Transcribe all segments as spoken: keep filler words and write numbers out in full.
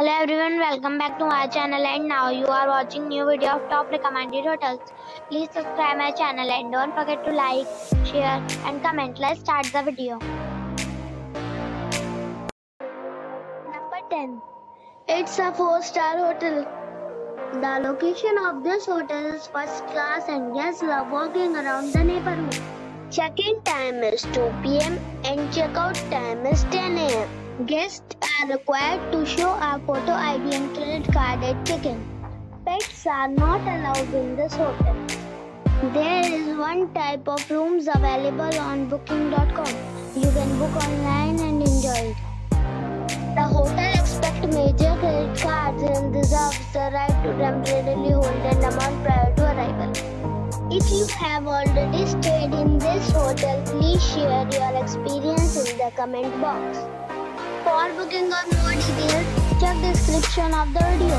Hello everyone, welcome back to our channel, and now you are watching new video of top recommended hotels. Please subscribe my channel and don't forget to like, share and comment. Let's start the video. Number ten. It's a four star hotel. The location of this hotel is first class and guests love walking around the neighborhood. Check-in time is two p m and check-out time is ten a m Guests are required to show a photo I D and credit card at check-in. Pets are not allowed in this hotel. There is one type of rooms available on booking dot com. You can book online and enjoy it. The hotel accepts major credit cards and reserves the right to temporarily hold an amount prior to arrival. If you have already stayed in this hotel, please share your experience in the comment box. For booking or more details, check the description of the video.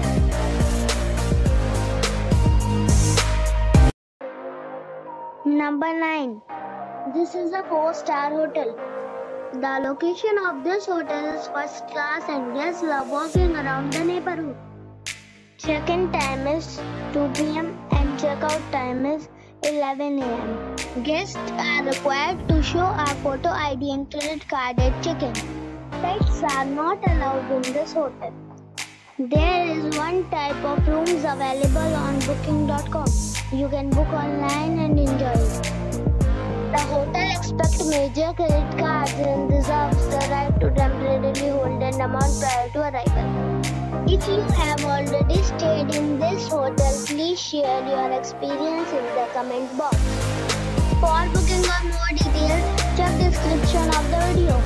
Number nine. This is a four star hotel. The location of this hotel is first class and guests love walking around the neighborhood. Check-in time is two p m and check-out time is eleven a m Guests are required to show a photo I D and credit card at check-in. Pets are not allowed in this hotel. There is one type of rooms available on booking dot com. You can book online and enjoy it. The hotel accepts major credit cards and reserves the right to temporarily hold an amount prior to arrival. If you have already stayed in this hotel, please share your experience in the comment box. For booking or more details, check the description of the video.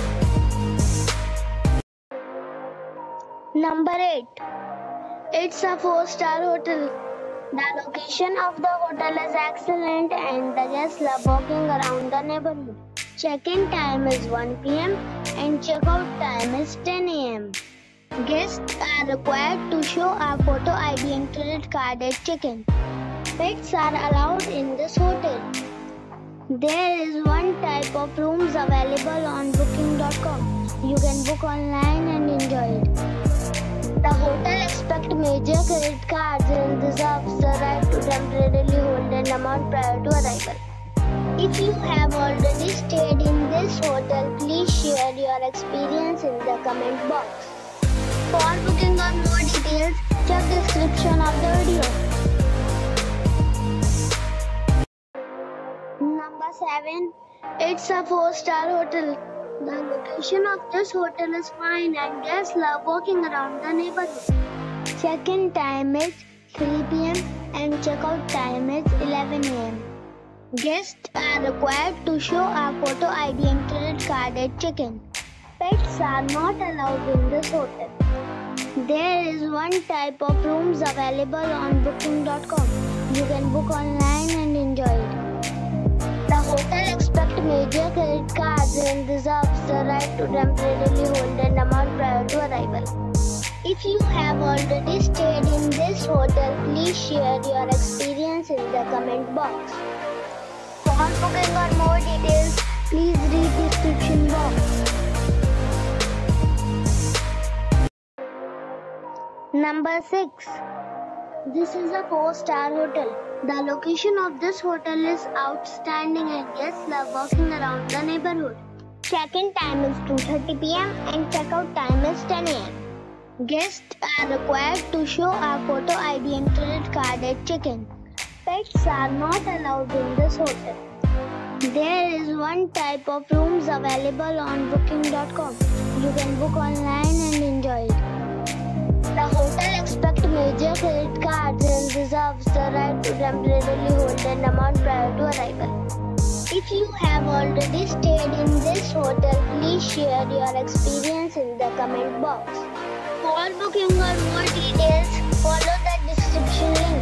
Number eight. It's a four star hotel. The location of the hotel is excellent and the guests love walking around the neighborhood. Check-in time is one p m and check-out time is ten a m Guests are required to show a photo I D and credit card at check-in. Pets are allowed in this hotel. There is one type of rooms available on booking dot com. You can book online and enjoy it. The hotel accepts major credit cards and reserves the right to temporarily hold an amount prior to arrival. If you have already stayed in this hotel, please share your experience in the comment box. For booking or more details, check the description of the video. Number seven. It's a four star hotel. The location of this hotel is fine and guests love walking around the neighborhood. Check-in time is three p m and check-out time is eleven a m Guests are required to show a photo I D and credit card at check-in. Pets are not allowed in this hotel. There is one type of rooms available on booking dot com. You can book online and enjoy it. The hotel accepts major credit cards and reserves the right to temporarily hold an amount prior to arrival. If you have already stayed in this hotel, please share your experience in the comment box. For booking or more details, please read the description box. Number six. This is a four star hotel. The location of this hotel is outstanding and guests love walking around the neighborhood. Check-in time is two thirty p m and check-out time is ten a m Guests are required to show a photo I D and credit card at check-in. Pets are not allowed in this hotel. There is one type of rooms available on booking dot com. You can book online and enjoy it. The hotel accepts major credit cards and reserves the right to temporarily hold an amount prior to arrival. If you have already stayed in this hotel, please share your experience in the comment box. For booking or more details, follow the description link.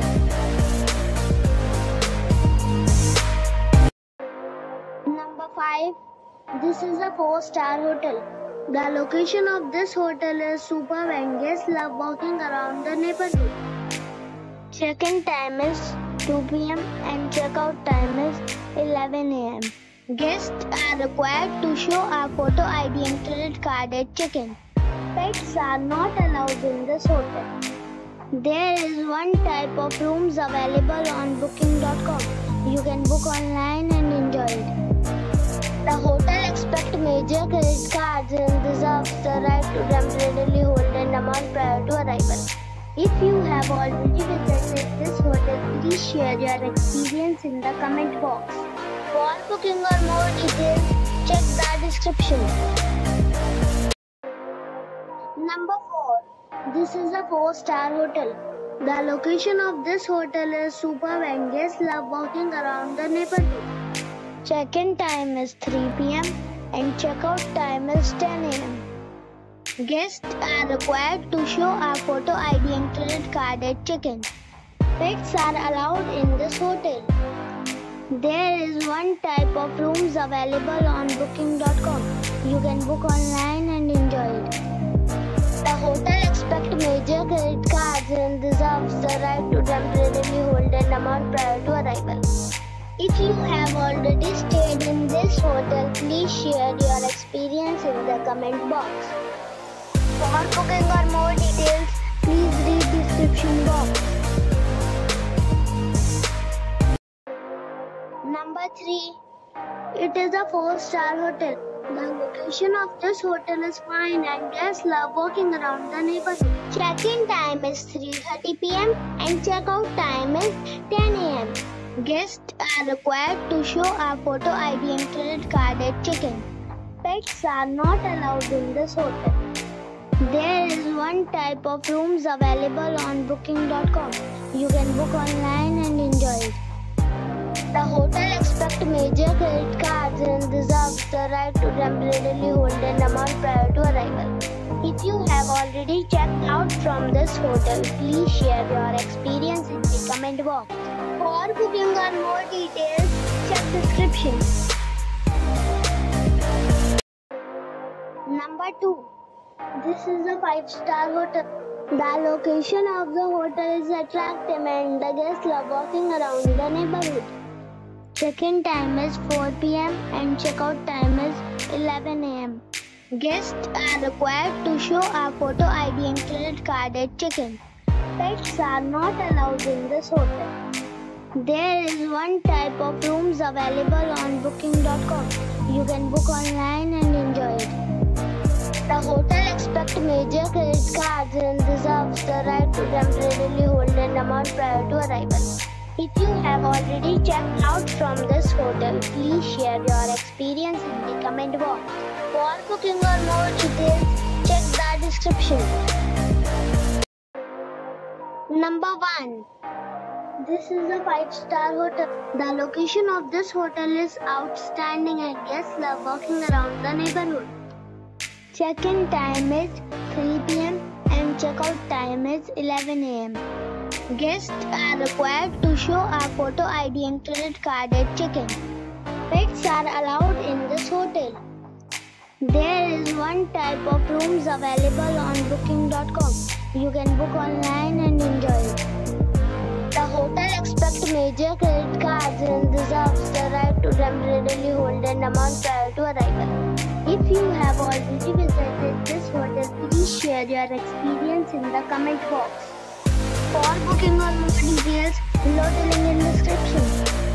Number five. This is a four star hotel. The location of this hotel is superb and guests love walking around the neighborhood. Check-in time is two p m and check-out time is eleven a m Guests are required to show a photo I D and credit card at check-in. Pets are not allowed in this hotel. There is one type of rooms available on booking dot com. You can book online and enjoy it. The hotel expects major credit cards and reserves the right to temporarily hold an amount prior to arrival. If you have already visited this hotel, please share your experience in the comment box. For booking or more details, check the description. Number four. This is a four star hotel. The location of this hotel is superb and guests love walking around the neighborhood. Check-in time is three p m and check-out time is ten a m Guests are required to show a photo I D and credit card at check-in. Pets are allowed in this hotel. There is one type of rooms available on booking dot com. You can book online and enjoy it. The hotel expects major credit cards and reserves the right to temporarily hold an amount prior to arrival. If you have already stayed in this hotel, please share your experience in the comment box. For booking or more details, please read the description box. Number three. It is a four star hotel. The location of this hotel is fine and guests love walking around the neighborhood. Check-in time is three thirty p m and check-out time is ten a m Guests are required to show a photo I D and credit card at check-in. Pets are not allowed in this hotel. There is one type of rooms available on booking dot com. You can book online and enjoy it. The hotel expects major credit cards and reserves the right to temporarily hold an amount prior to arrival. If you have already checked out from this hotel, please share your experience in the comment box. For booking or more details, check description. Number two. This is a five star hotel. The location of the hotel is attractive and the guests love walking around the neighborhood. Check-in time is four p m and check-out time is eleven a m Guests are required to show a photo I D and credit card at check-in. Pets are not allowed in this hotel. There is one type of rooms available on booking dot com. You can book online and enjoy it. The hotel expects major credit cards and reserves the right to temporarily hold an amount prior to arrival. If you have already checked out from this hotel, please share your experience in the comment box. For booking or more details, check the description. Number one. This is a five star hotel. The location of this hotel is outstanding and guests love walking around the neighborhood. Check-in time is three p m and check-out time is eleven a m Guests are required to show a photo I D and credit card at check-in. Pets are allowed in this hotel. There is one type of rooms available on booking dot com. You can book online and enjoy it. The hotel expects major credit cards and reserves the right to temporarily hold an amount prior to arrival. If you have already visited this hotel, please share your experience in the comment box. For booking or more details, below the link in the description.